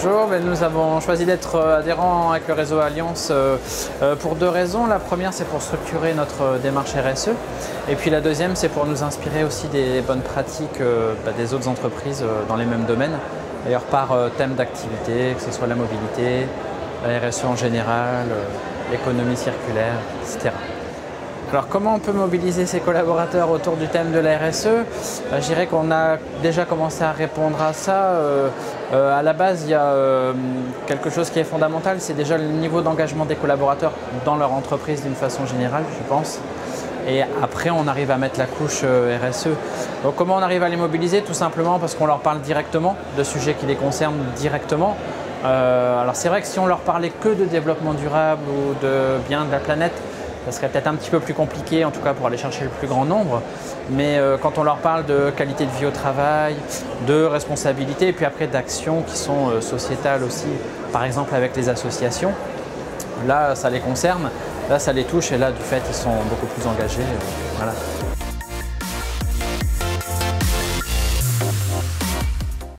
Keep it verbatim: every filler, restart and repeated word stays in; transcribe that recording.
Bonjour, ben nous avons choisi d'être adhérents avec le réseau Alliance euh, euh, pour deux raisons. La première, c'est pour structurer notre démarche R S E. Et puis la deuxième, c'est pour nous inspirer aussi des bonnes pratiques euh, bah, des autres entreprises euh, dans les mêmes domaines. D'ailleurs par euh, thème d'activité, que ce soit la mobilité, la R S E en général, euh, l'économie circulaire, et cetera. Alors comment on peut mobiliser ses collaborateurs autour du thème de la R S E? Je dirais qu'on a déjà commencé à répondre à ça. Euh, euh, à la base, il y a euh, quelque chose qui est fondamental, c'est déjà le niveau d'engagement des collaborateurs dans leur entreprise d'une façon générale, je pense. Et après, on arrive à mettre la couche euh, R S E. Donc comment on arrive à les mobiliser? Tout simplement parce qu'on leur parle directement de sujets qui les concernent directement. Euh, alors c'est vrai que si on leur parlait que de développement durable ou de bien de la planète, ça serait peut-être un petit peu plus compliqué, en tout cas pour aller chercher le plus grand nombre. Mais euh, quand on leur parle de qualité de vie au travail, de responsabilité et puis après d'actions qui sont euh, sociétales aussi, par exemple avec les associations, là ça les concerne, là ça les touche et là du fait ils sont beaucoup plus engagés. Euh, voilà.